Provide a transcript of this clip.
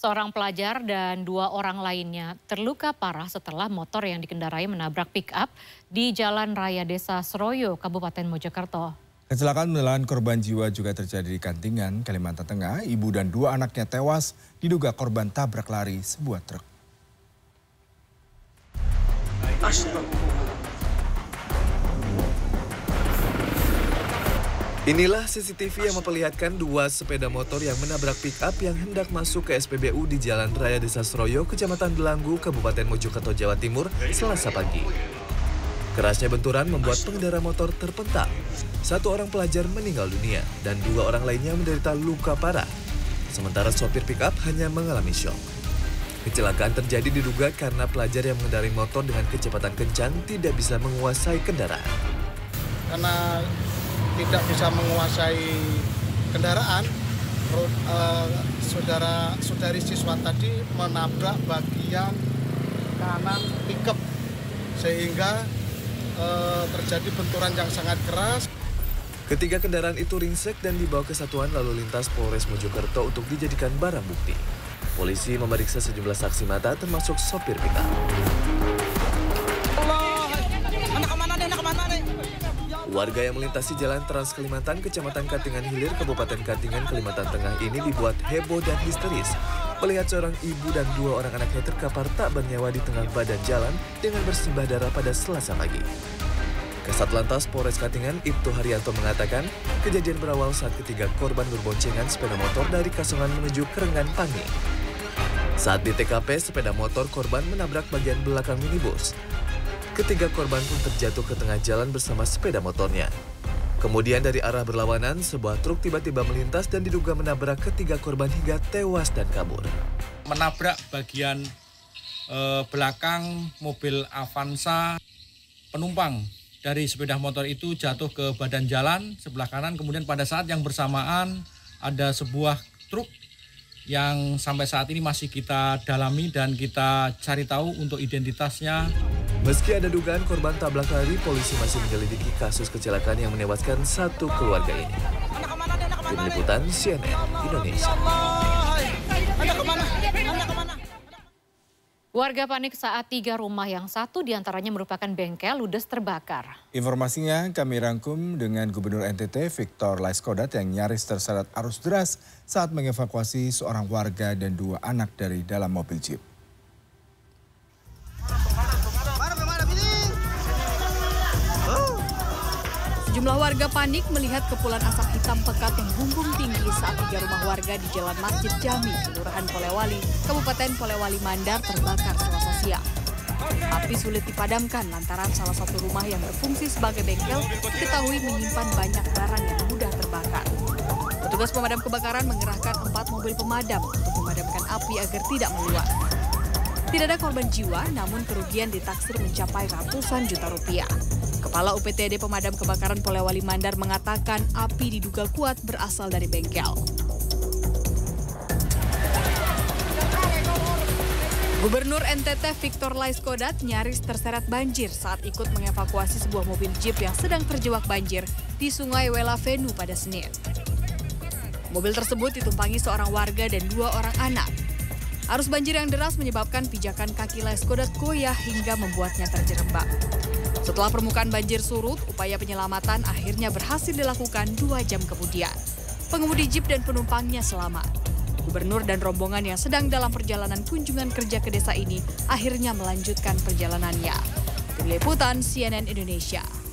Seorang pelajar dan 2 orang lainnya terluka parah setelah motor yang dikendarai menabrak pick-up di Jalan Raya Desa Seroyo, Kabupaten Mojokerto. Kecelakaan menelan korban jiwa juga terjadi di Kantingan, Kalimantan Tengah. Ibu dan 2 anaknya tewas diduga korban tabrak lari sebuah truk. Inilah CCTV yang memperlihatkan 2 sepeda motor yang menabrak pick-up yang hendak masuk ke SPBU di Jalan Raya Desa Seroyo, Kecamatan Belanggu, Kabupaten Mojokerto, Jawa Timur, Selasa pagi. Kerasnya benturan membuat pengendara motor terpental. 1 orang pelajar meninggal dunia dan 2 orang lainnya menderita luka parah. Sementara sopir pick-up hanya mengalami syok. Kecelakaan terjadi diduga karena pelajar yang mengendarai motor dengan kecepatan kencang tidak bisa menguasai kendaraan. Karena tidak bisa menguasai kendaraan, saudari siswa tadi menabrak bagian kanan pickup sehingga terjadi benturan yang sangat keras. Ketiga kendaraan itu ringsek dan dibawa ke Satuan Lalu Lintas Polres Mojokerto untuk dijadikan barang bukti. Polisi memeriksa sejumlah saksi mata termasuk sopir pickup. Warga yang melintasi Jalan Trans Kalimantan, Kecamatan Katingan Hilir, Kabupaten Katingan, Kalimantan Tengah ini dibuat heboh dan histeris melihat seorang ibu dan 2 orang anaknya terkapar tak bernyawa di tengah badan jalan dengan bersimbah darah pada Selasa pagi. Kasat Lantas Polres Katingan, Ibtu Haryanto mengatakan kejadian berawal saat ketiga korban berboncengan sepeda motor dari Kasongan menuju Krengan Pangi. Saat di TKP, sepeda motor korban menabrak bagian belakang minibus. Ketiga korban pun terjatuh ke tengah jalan bersama sepeda motornya. Kemudian dari arah berlawanan, sebuah truk tiba-tiba melintas dan diduga menabrak ketiga korban hingga tewas dan kabur. Menabrak bagian belakang mobil Avanza, penumpang dari sepeda motor itu jatuh ke badan jalan sebelah kanan. Kemudian pada saat yang bersamaan ada sebuah truk yang sampai saat ini masih kita dalami dan kita cari tahu untuk identitasnya. Meski ada dugaan korban tabrak lari, polisi masih menyelidiki kasus kecelakaan yang menewaskan 1 keluarga ini. Tim Liputan CNN Indonesia. Warga panik saat 3 rumah yang 1 diantaranya merupakan bengkel ludes terbakar. Informasinya kami rangkum dengan Gubernur NTT Victor Laiskodat yang nyaris terseret arus deras saat mengevakuasi seorang warga dan 2 anak dari dalam mobil jeep. Sejumlah warga panik melihat kepulan asap hitam pekat yang bumbung tinggi saat 3 rumah warga di Jalan Masjid Jami, Kelurahan Polewali, Kabupaten Polewali Mandar terbakar Selasa siang. Api sulit dipadamkan lantaran salah satu rumah yang berfungsi sebagai bengkel diketahui menyimpan banyak barang yang mudah terbakar. Petugas pemadam kebakaran mengerahkan 4 mobil pemadam untuk memadamkan api agar tidak meluas. Tidak ada korban jiwa, namun kerugian ditaksir mencapai ratusan juta rupiah. Kepala UPTD Pemadam Kebakaran Polewali Mandar mengatakan api diduga kuat berasal dari bengkel. Gubernur NTT Victor Laiskodat nyaris terseret banjir saat ikut mengevakuasi sebuah mobil jeep yang sedang terjebak banjir di Sungai Welavenu pada Senin. Mobil tersebut ditumpangi seorang warga dan 2 orang anak. Arus banjir yang deras menyebabkan pijakan kaki Laiskodat goyah hingga membuatnya terjerembab. Setelah permukaan banjir surut, upaya penyelamatan akhirnya berhasil dilakukan 2 jam kemudian. Pengemudi jeep dan penumpangnya selamat. Gubernur dan rombongan yang sedang dalam perjalanan kunjungan kerja ke desa ini akhirnya melanjutkan perjalanannya. Tim Liputan CNN Indonesia.